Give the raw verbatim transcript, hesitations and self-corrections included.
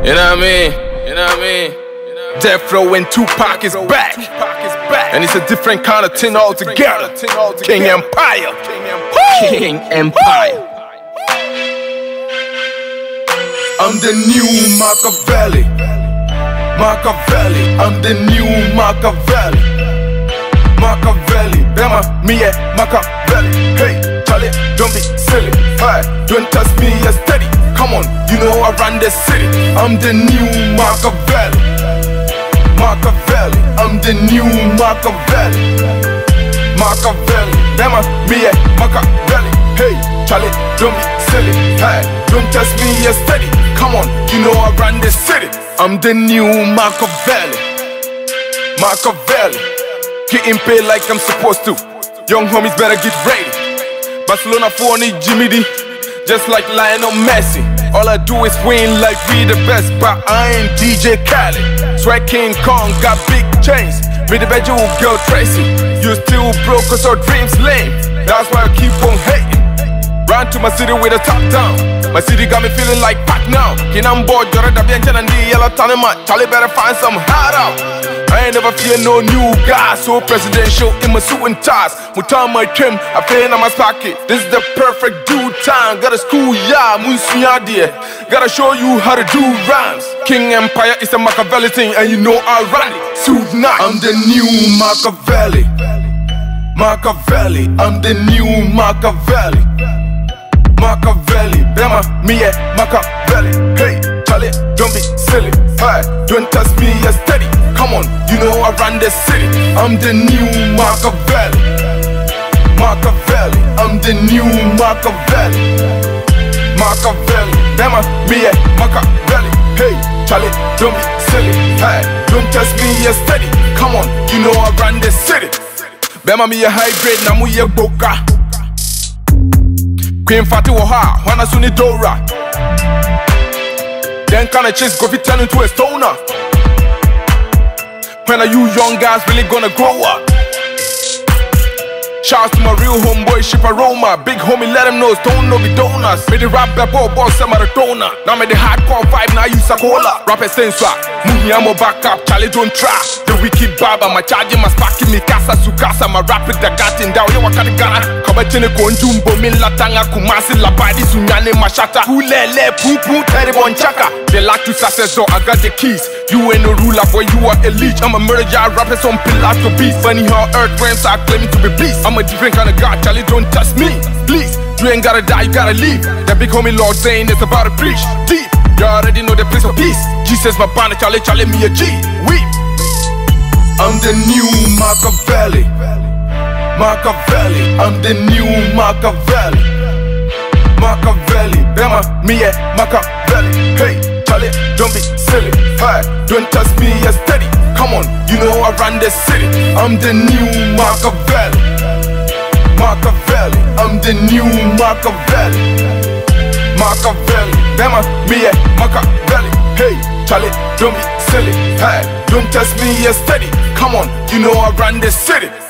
You know what I mean? You know what I mean? Death Row and Tupac is back. And it's a different kind of thing altogether. King Empire. King Empire. I'm the new Machiavelli. Machiavelli. I'm the new Machiavelli. Machiavelli. Bema, me and Machiavelli. Hey, Charlie, don't be silly. Hey, don't touch me, you're steady. Come on, you know I run the city. I'm the new Machiavelli. Machiavelli. I'm the new Machiavelli. Machiavelli. Bema, me and Machiavelli. Hey, Charlie, don't be silly. Hey, don't touch me, you're steady. Come on, you know I run the city. I'm the new Machiavelli. Machiavelli. Getting paid like I'm supposed to. Young homies better get ready. Barcelona for need Jimmy D, just like Lionel Messi. All I do is win like we the best, but I ain't D J Khaled. Swag King Kong got big chains. Me the bad girl Tracy. You still broke cause your dreams lame. That's why I keep on hating. Run to my city with a top down. My city got me feeling like Pac now. Kin I'm bored, you're a bien and the yellow tanema. Charlie better find some hard out. I ain't never fear no new guy. So presidential in my suit and ties. Mutan my trim, I pay in my pocket. This is the perfect due time. Gotta school ya, munsunya dear. Gotta show you how to do rhymes. King Empire is a Machiavelli thing, and you know I run it. Suit night. I'm the new Machiavelli. Machiavelli. I'm the new Machiavelli. Machiavelli. Bema, me and Machiavelli. Hey, Charlie, don't be silly. Hey, don't touch me, you're steady. Come on, you know I run the city. I'm the new Machiavelli. Machiavelli. I'm the new Machiavelli. Machiavelli. Bema, me and Machiavelli. Hey, Charlie, don't be silly. Hey, don't touch me, you're steady. Come on, you know I run the city. Bema, me a high grade, namu ye boka. Queen Fatty Waha, Wana Suni Dora. Then kinda chase go fit turn into a stoner. When are you young guys really gonna grow up? Shouts to my real homeboy, Ship Aroma. Big homie, let him know, don't know the donuts. Made the rap bebo, boss, some maratona. Now made the hardcore vibe, now you Sakola. Rap essential, Muhi amo back up, Charlie don't try. The wicked baba, my charging, my sparking, me casa, sukasa, my rapid, the gatin down, you wakati gana. Kabatene konjumbo, min latanga, kumasi, labadi, sunyane, mashata. Hulele, poo poo, terrible chaka. They like to success, so I got the keys. You ain't no ruler, boy, you are elite. I'm a murder jar, rappers on pillars to beast. Funny how earth realms are claiming to be beast. I'm a different kind of god, Charlie, don't touch me. Please, you ain't gotta die, you gotta leave. That big homie Lord saying it's about to preach. Deep, you already know the place of peace. Jesus, my banner, Charlie, Charlie, me a G. Weep. I'm the new Machiavelli. Machiavelli. I'm the new Machiavelli. Machiavelli. Bema, me and Machiavelli. Hey, Charlie, don't be silly. Hey, don't touch me, you're steady. Come on, you know I run the city. I'm the new Machiavelli. Machiavelli. I'm the new Machiavelli. Machiavelli. Bema, me and Machiavelli. Hey, Charlie, don't be silly. Hey, don't touch me, you're steady. Come on, you know I run the city.